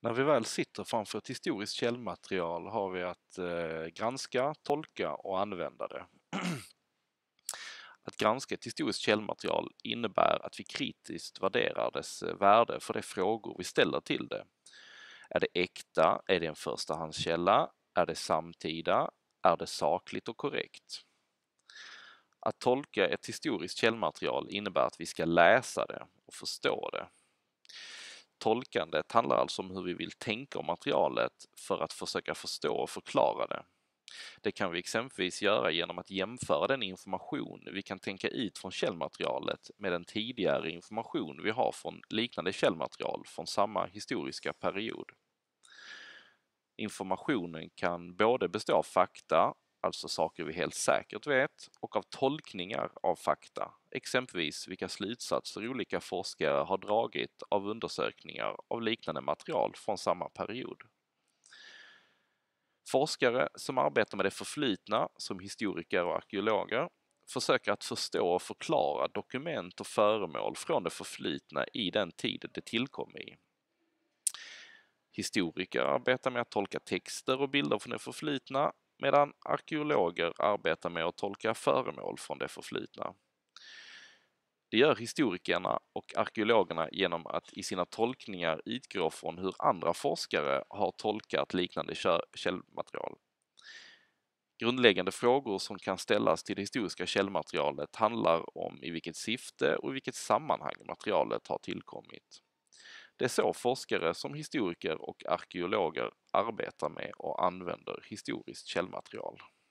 När vi väl sitter framför ett historiskt källmaterial har vi att granska, tolka och använda det. Att granska ett historiskt källmaterial innebär att vi kritiskt värderar dess värde för de frågor vi ställer till det. Är det äkta? Är det en förstahandskälla? Är det samtida? Är det sakligt och korrekt? Att tolka ett historiskt källmaterial innebär att vi ska läsa det och förstå det. Tolkandet handlar alltså om hur vi vill tänka om materialet för att försöka förstå och förklara det. Det kan vi exempelvis göra genom att jämföra den information vi kan tänka ut från källmaterialet med den tidigare information vi har från liknande källmaterial från samma historiska period. Informationen kan både bestå av fakta, alltså saker vi helt säkert vet, och av tolkningar av fakta, exempelvis vilka slutsatser olika forskare har dragit av undersökningar av liknande material från samma period. Forskare som arbetar med det förflutna, som historiker och arkeologer, försöker att förstå och förklara dokument och föremål från det förflutna i den tid det tillkom i. Historiker arbetar med att tolka texter och bilder från det förflutna, medan arkeologer arbetar med att tolka föremål från det förflutna. Det gör historikerna och arkeologerna genom att i sina tolkningar utgå från hur andra forskare har tolkat liknande källmaterial. Grundläggande frågor som kan ställas till det historiska källmaterialet handlar om i vilket syfte och i vilket sammanhang materialet har tillkommit. Det är så forskare som historiker och arkeologer arbetar med och använder historiskt källmaterial.